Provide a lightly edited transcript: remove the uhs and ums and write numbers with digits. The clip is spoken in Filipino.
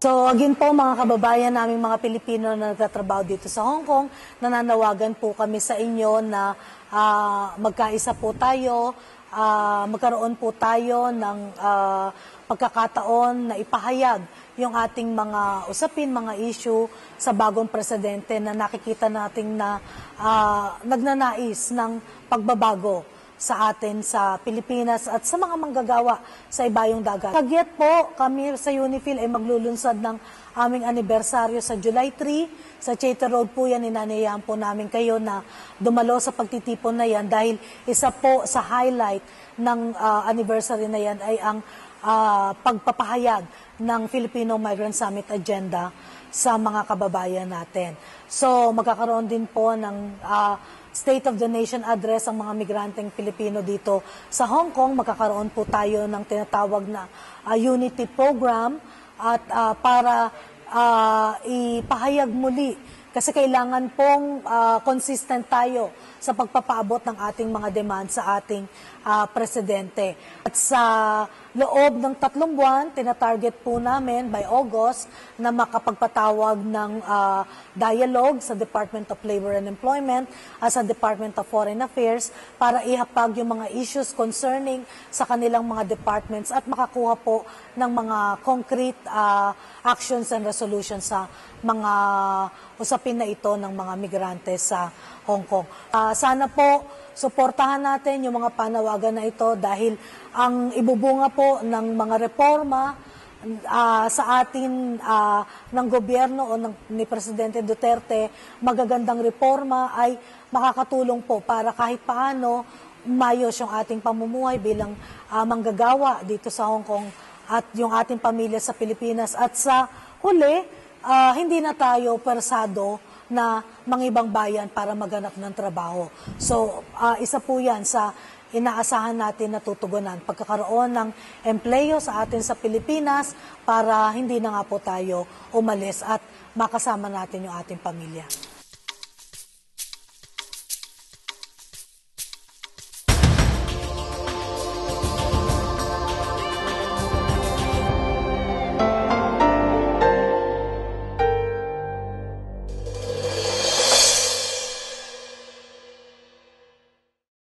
So again po mga kababayan naming mga Pilipino na nagtatrabaho dito sa Hong Kong, nananawagan po kami sa inyo na magkaisa po tayo, magkaroon po tayo ng pagkakataon na ipahayag yung ating mga usapin, mga issue sa bagong presidente na nakikita nating na nagnanais ng pagbabago sa atin sa Pilipinas at sa mga manggagawa sa ibayong dagat. Kagyat po, kami sa UNIFIL ay maglulunsad ng aming anibersaryo sa July 3. Sa Chater Road po yan, inanayahan po namin kayo na dumalo sa pagtitipon na yan dahil isa po sa highlight ng anniversary na yan ay ang pagpapahayag ng Filipino Migrant Summit Agenda sa mga kababayan natin. So magkakaroon din po ng State of the Nation Address ang mga migranteng Pilipino dito sa Hong Kong. Magkakaroon po tayo ng tinatawag na Unity Program at para ipahayag muli kasi kailangan pong consistent tayo sa pagpapaabot ng ating mga demand sa ating presidente. At sa loob ng 3 buwan, tinatarget po namin by August na makapagpatawag ng dialogue sa Department of Labor and Employment at sa Department of Foreign Affairs para ihapag yung mga issues concerning sa kanilang mga departments at makakuha po ng mga concrete actions and resolutions sa mga usapin na ito ng mga migrante sa Hong Kong. Sana po suportahan natin yung mga panawagan na ito dahil ang ibubunga po ng mga reforma sa atin ng gobyerno o ni Presidente Duterte, magagandang reforma ay makakatulong po para kahit paano umayos yung ating pamumuhay bilang manggagawa dito sa Hong Kong at yung ating pamilya sa Pilipinas. At sa huli, hindi na tayo persado na mangibang bayan para maghanap ng trabaho. So, isa po yan sa inaasahan natin na tutugunan. Pagkakaroon ng empleyo sa atin sa Pilipinas para hindi na nga po tayo umalis at makasama natin yung ating pamilya.